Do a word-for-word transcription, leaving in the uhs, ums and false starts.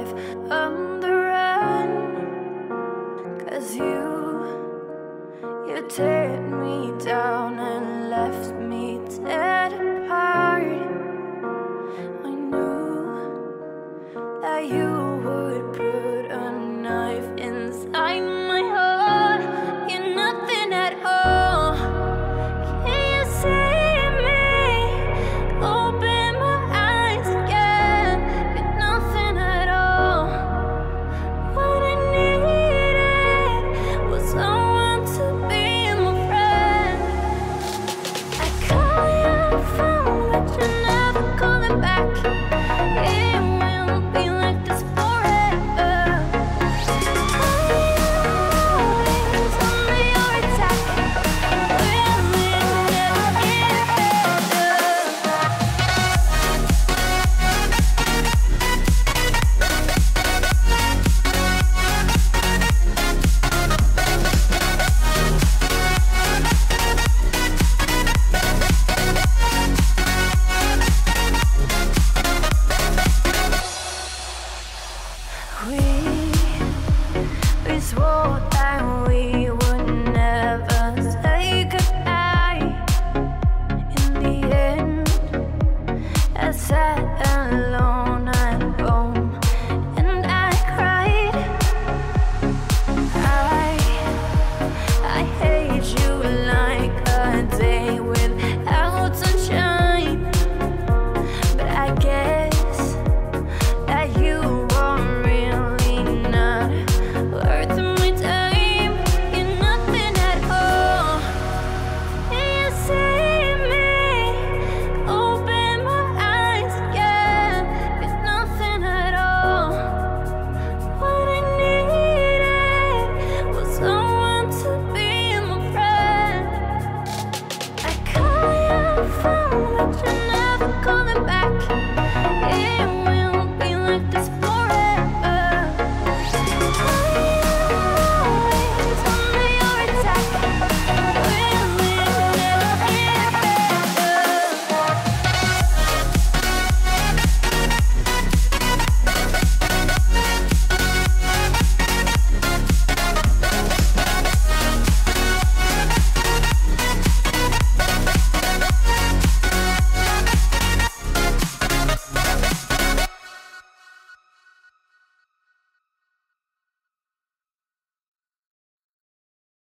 life on the run. Cause you, you teared me down and left me dead apart. I knew that you would put a knife inside my heart. You're nothing at all. Can you see me? Open my eyes again. You're nothing at all. What I needed was someone to be my friend. I call your phone, but you're never calling back. It will be like this forever. Always under your attack. Will it never get better? We, we swore